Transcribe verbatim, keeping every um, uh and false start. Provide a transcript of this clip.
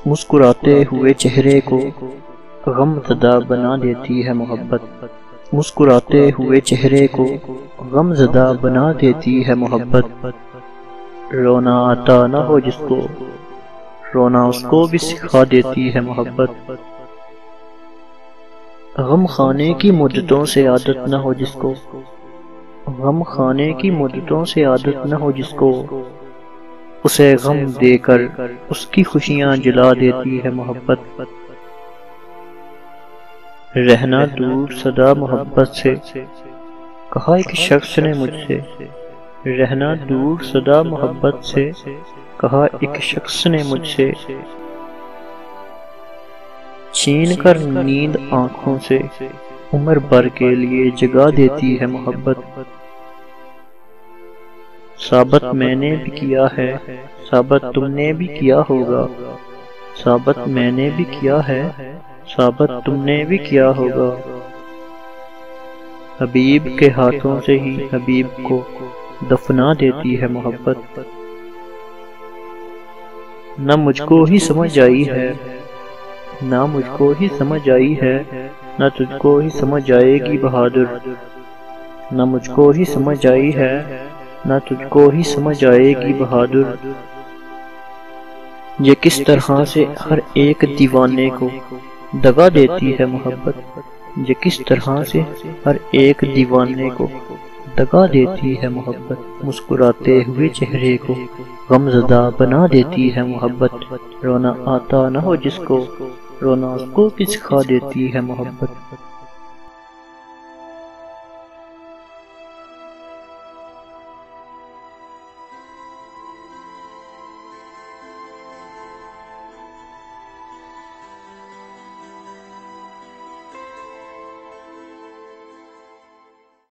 मुस्कुराते हुए चेहरे को गमज़दा बना देती है मोहब्बत। मुस्कुराते हुए चेहरे को गमज़दा बना देती है मोहब्बत। रोना आता न हो जिसको, रोना उसको भी सिखा देती है मोहब्बत। गम खाने की मुद्दतों से आदत न हो जिसको, गम खाने की मुद्दतों से आदत न हो जिसको, उसे गम देकर उसकी खुशियां जला देती है मोहब्बत। रहना दूर सदा मोहब्बत से, कहा एक शख्स ने मुझसे। रहना दूर सदा मोहब्बत से, कहा एक शख्स ने मुझसे। छीन कर नींद आंखों से उम्र भर के लिए जगा देती है मोहब्बत। साबित मैंने भी किया है, साबित तुमने भी किया होगा। साबित मैंने भी किया है, साबित तुमने भी किया होगा। हबीब के हाथों से ही हबीब को दफना देती है मोहब्बत। न मुझको ही समझ आई है, ना मुझको ही समझ आई है, न तुझको ही समझ आएगी बहादुर। न मुझको ही समझ आई है, न तुझको ही समझ आएगी बहादुर। ये किस तरह से हर एक दीवाने को दगा देती है मोहब्बत। ये किस तरह से हर एक दीवाने को दगा देती है मोहब्बत। मुस्कुराते हुए चेहरे को गमज़दा बना देती है मोहब्बत। रोना आता न हो जिसको, रोना उसको भी सिखा देती है मोहब्बत।